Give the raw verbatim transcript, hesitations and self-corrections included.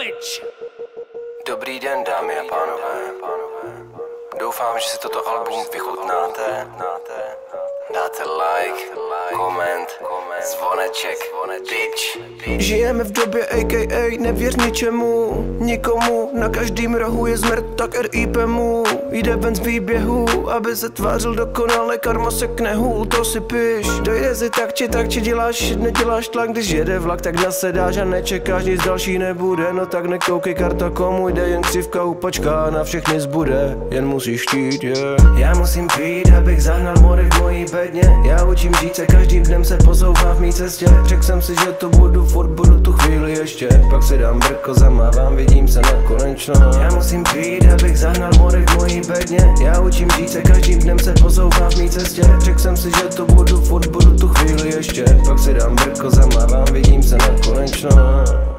Village. Dobrý den, dámy a pánové. Doufám, že si toto album vychutnáte. Dáte like, koment, zvoneček, bitch. Žijeme v době á ká á, nevěř ničemu, nikomu, na každým rohu je zmrt, tak er í pé mu jde ven z výběhu, aby se tvářil dokonale, karma sekne hůl, to si piš. Dojde si tak či tak, či děláš, neděláš tlak, když jede vlak, tak nasedáš a nečekáš, nic další nebude, no tak nekoukej, karta komu jde, jen křivka upačká, na všechny zbude, jen musíš chtít, yeah. Já musím pít, abych zahnal mory v mojí bedně, já učím žít se, každým dnem se posouvám v mý cestě, řekl jsem si, že to budu, furt budu tu chvíli ještě, pak si dám brko, zamávám, vidím se nekonečno. Já musím pít, abych zahnal mory v mojí bedně, já učím žít se, každým dnem se posouvám v mý cestě, řekl jsem si, že to budu, furt budu tu chvíli ještě, pak si dám brko, zamávám, vidím se nekonečno.